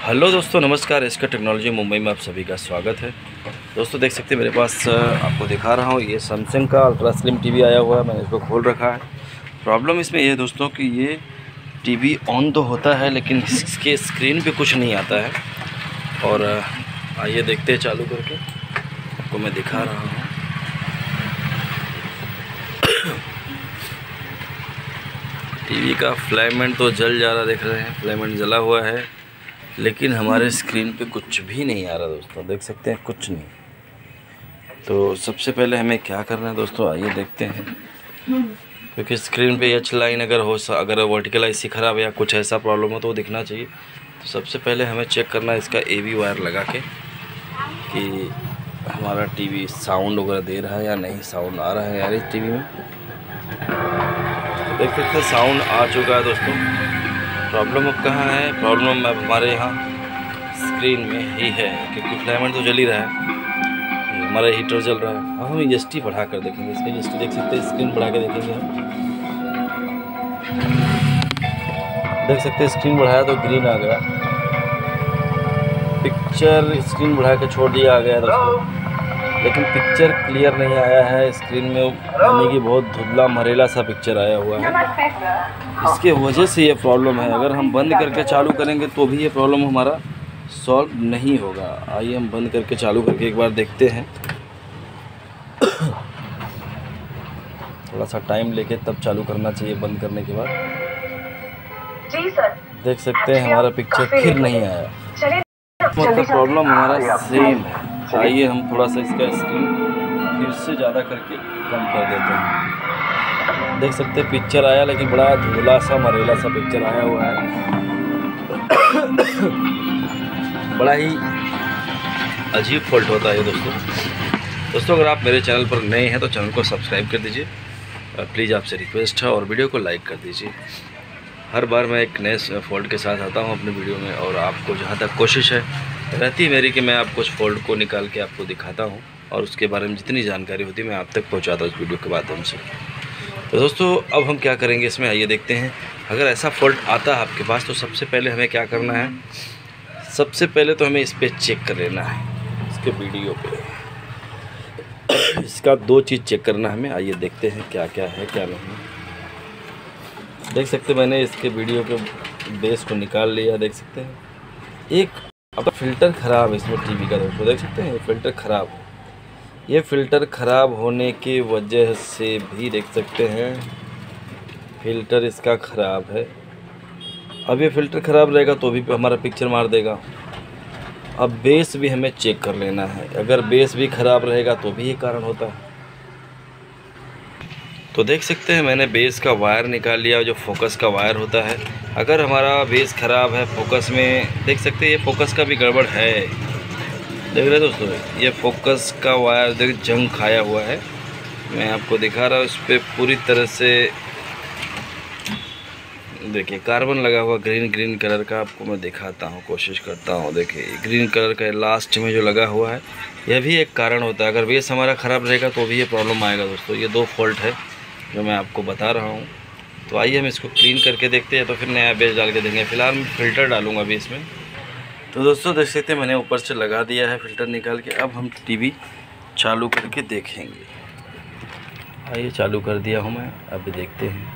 Hello दोस्तों, नमस्कार। इसका टेक्नोलॉजी मुंबई में आप सभी का स्वागत है। दोस्तों देख सकते हैं मेरे पास आपको दिखा रहा हूँ, ये सैमसंग का अल्ट्रा स्लिम टीवी आया हुआ है। मैंने इसको खोल रखा है। प्रॉब्लम इसमें ये है दोस्तों कि ये टीवी ऑन तो होता है लेकिन इसके स्क्रीन पे कुछ नहीं आता है। और आइए देखते हैं चालू करके, आपको मैं दिखा रहा हूँ। टीवी का फ्लैमेंट तो जल जा रहा, देख रहे हैं, फ्लैमेंट जला हुआ है, लेकिन हमारे स्क्रीन पे कुछ भी नहीं आ रहा दोस्तों। देख सकते हैं कुछ नहीं। तो सबसे पहले हमें क्या करना है दोस्तों, आइए देखते हैं। क्योंकि स्क्रीन पे एच लाइन अगर वर्टिकल आईसी ख़राब या कुछ ऐसा प्रॉब्लम हो तो वो दिखना चाहिए। तो सबसे पहले हमें चेक करना है इसका एवी वायर लगा के कि हमारा टीवी साउंड वगैरह दे रहा है या नहीं। साउंड आ रहा है यार इस टीवी में, देख सकते हैं साउंड आ चुका है दोस्तों। प्रॉब्लम अब कहाँ है? प्रॉब्लम अब हमारे यहाँ स्क्रीन में ही है, क्योंकि फ्लैमेंट तो जल ही रहा है, हमारा हीटर जल रहा है। अब हम EST बढ़ा कर देखेंगे, इसका EST देख सकते हैं, स्क्रीन बढ़ा के देखेंगे हम। देख सकते हैं स्क्रीन बढ़ाया तो ग्रीन आ गया, पिक्चर स्क्रीन बढ़ा के छोड़ दिया आ गया दोस्तों, लेकिन पिक्चर क्लियर नहीं आया है। स्क्रीन में यानी कि बहुत धुंधला मरेला सा पिक्चर आया हुआ है। इसके वजह से ये प्रॉब्लम है। अगर हम बंद करके चालू करेंगे तो भी ये प्रॉब्लम हमारा सॉल्व नहीं होगा। आइए हम बंद करके चालू करके एक बार देखते हैं। थोड़ा सा टाइम लेके तब चालू करना चाहिए बंद करने के बाद। जी सर। देख सकते हैं हमारा पिक्चर फिर नहीं आया, मतलब प्रॉब्लम हमारा सेम है। आइए हम थोड़ा सा इसका स्क्रीन फिर से ज़्यादा करके कम कर देते हैं। देख सकते हैं पिक्चर आया, लेकिन बड़ा धुंधला सा मरेला सा पिक्चर आया हुआ है। बड़ा ही अजीब फॉल्ट होता है दोस्तों। अगर आप मेरे चैनल पर नए हैं तो चैनल को सब्सक्राइब कर दीजिए, प्लीज़ आपसे रिक्वेस्ट है, और वीडियो को लाइक कर दीजिए। हर बार मैं एक नए फॉल्ट के साथ आता हूं अपने वीडियो में, और आपको जहां तक कोशिश है रहती है मेरी कि मैं आपको उस फॉल्ट को निकाल के आपको दिखाता हूं, और उसके बारे में जितनी जानकारी होती है मैं आप तक पहुंचाता हूं इस वीडियो के माध्यम से। तो दोस्तों अब हम क्या करेंगे इसमें, आइए देखते हैं। अगर ऐसा फॉल्ट आता है आपके पास तो सबसे पहले हमें क्या करना है, सबसे पहले तो हमें इस पर चेक कर लेना है, इसके वीडियो पे इसका 2 चीज़ चेक करना है हमें। आइए देखते हैं क्या क्या है क्या नहीं। देख सकते हैं मैंने इसके वीडियो के बेस को निकाल लिया। देख सकते हैं एक अब फ़िल्टर ख़राब है इसमें टीवी का दोस्तों। देख सकते हैं ये फ़िल्टर ख़राब है। ये फ़िल्टर ख़राब होने की वजह से भी देख सकते हैं फ़िल्टर इसका ख़राब है। अब ये फ़िल्टर ख़राब रहेगा तो भी हमारा पिक्चर मार देगा। अब बेस भी हमें चेक कर लेना है। अगर बेस भी ख़राब रहेगा तो भी ये कारण होता है। तो देख सकते हैं मैंने बेस का वायर निकाल लिया, जो फोकस का वायर होता है। अगर हमारा बेस ख़राब है फोकस में, देख सकते हैं ये फोकस का भी गड़बड़ है। देख रहे दोस्तों, ये फोकस का वायर देख जंग खाया हुआ है। मैं आपको दिखा रहा हूँ, इस पर पूरी तरह से देखिए कार्बन लगा हुआ ग्रीन कलर का। आपको मैं दिखाता हूँ, कोशिश करता हूँ। देखिए ग्रीन कलर का लास्ट में जो लगा हुआ है, यह भी एक कारण होता है। अगर बेस हमारा ख़राब रहेगा तो भी ये प्रॉब्लम आएगा दोस्तों। ये 2 फॉल्ट है जो मैं आपको बता रहा हूँ। तो आइए हम इसको क्लीन करके देखते हैं, तो फिर नया बेस डाल के देंगे। फ़िलहाल मैं फ़िल्टर डालूँगा अभी इसमें। तो दोस्तों देख सकते हैं मैंने ऊपर से लगा दिया है फ़िल्टर निकाल के। अब हम टीवी चालू करके देखेंगे। आइए चालू कर दिया हूँ मैं, अभी देखते हैं।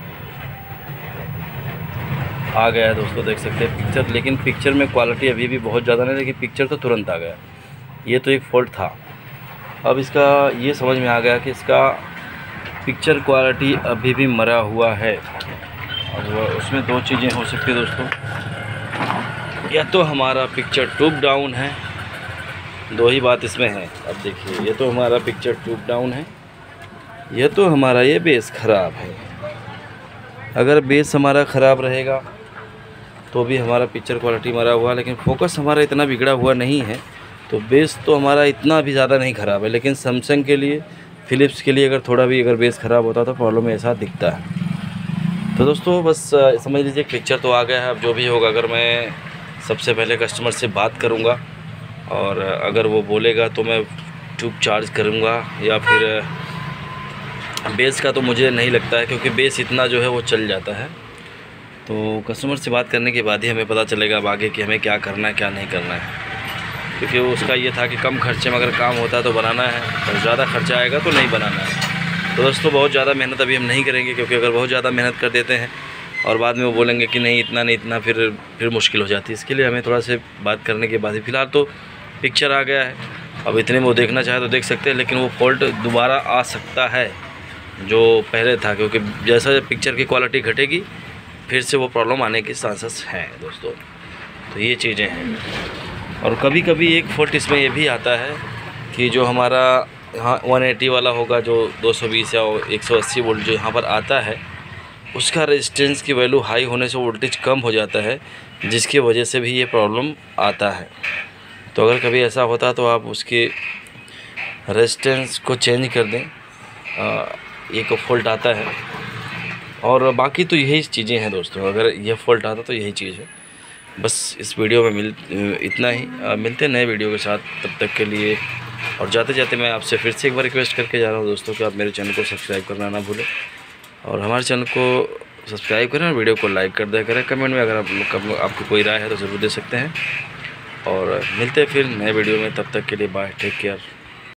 आ गया है दोस्तों, देख सकते हैं पिक्चर, लेकिन पिक्चर में क्वालिटी अभी भी बहुत ज़्यादा नहीं, लेकिन पिक्चर तो तुरंत आ गया। ये तो एक फ़ॉल्ट था। अब इसका ये समझ में आ गया कि इसका पिक्चर क्वालिटी अभी भी मरा हुआ है। अब उसमें 2 चीज़ें हो सकती है दोस्तों, या तो हमारा पिक्चर ट्यूब डाउन है, 2 ही बात इसमें है। अब देखिए ये तो हमारा पिक्चर ट्यूब डाउन है, ये तो हमारा ये बेस ख़राब है। अगर बेस हमारा ख़राब रहेगा तो भी हमारा पिक्चर क्वालिटी मरा हुआ है, लेकिन फोकस हमारा इतना बिगड़ा हुआ नहीं है, तो बेस तो हमारा इतना भी ज़्यादा नहीं ख़राब है। लेकिन सैमसंग के लिए, फ़िलिप्स के लिए अगर थोड़ा भी अगर बेस ख़राब होता तो प्रॉब्लम ऐसा दिखता है। तो दोस्तों बस समझ लीजिए पिक्चर तो आ गया है। अब जो भी होगा, अगर मैं सबसे पहले कस्टमर से बात करूंगा, और अगर वो बोलेगा तो मैं ट्यूब चार्ज करूंगा, या फिर बेस का तो मुझे नहीं लगता है, क्योंकि बेस इतना जो है वो चल जाता है। तो कस्टमर से बात करने के बाद ही हमें पता चलेगा अब आगे कि हमें क्या करना है क्या नहीं करना है, क्योंकि उसका ये था कि कम खर्चे में अगर काम होता है तो बनाना है और ज़्यादा खर्चा आएगा तो नहीं बनाना है। तो दोस्तों बहुत ज़्यादा मेहनत अभी हम नहीं करेंगे, क्योंकि अगर बहुत ज़्यादा मेहनत कर देते हैं और बाद में वो बोलेंगे कि नहीं इतना नहीं इतना, फिर मुश्किल हो जाती है। इसके लिए हमें थोड़ा से बात करने के बाद ही, फ़िलहाल तो पिक्चर आ गया है, अब इतने में वो देखना चाहे तो देख सकते हैं, लेकिन वो फॉल्ट दोबारा आ सकता है जो पहले था, क्योंकि जैसा पिक्चर की क्वालिटी घटेगी फिर से वो प्रॉब्लम आने के चांसेस हैं दोस्तों। तो ये चीज़ें हैं। और कभी कभी एक फॉल्ट इसमें ये भी आता है कि जो हमारा यहाँ 180 वाला होगा, जो 220 या 180 वोल्ट जो यहाँ पर आता है, उसका रेजिस्टेंस की वैल्यू हाई होने से वोल्टेज कम हो जाता है, जिसकी वजह से भी ये प्रॉब्लम आता है। तो अगर कभी ऐसा होता है तो आप उसके रेजिस्टेंस को चेंज कर दें, एक फॉल्ट आता है। और बाकी तो यही चीज़ें हैं दोस्तों, अगर ये फॉल्ट आता तो यही चीज़ है। बस इस वीडियो में इतना ही, मिलते हैं नए वीडियो के साथ, तब तक के लिए। और जाते जाते मैं आपसे फिर से एक बार रिक्वेस्ट करके जा रहा हूँ दोस्तों कि आप मेरे चैनल को सब्सक्राइब करना ना भूलें, और हमारे चैनल को सब्सक्राइब करें और वीडियो को लाइक कर दिया करें। कमेंट में अगर आपकी कोई राय है तो ज़रूर दे सकते हैं। और मिलते हैं फिर नए वीडियो में, तब तक के लिए बाय, टेक केयर।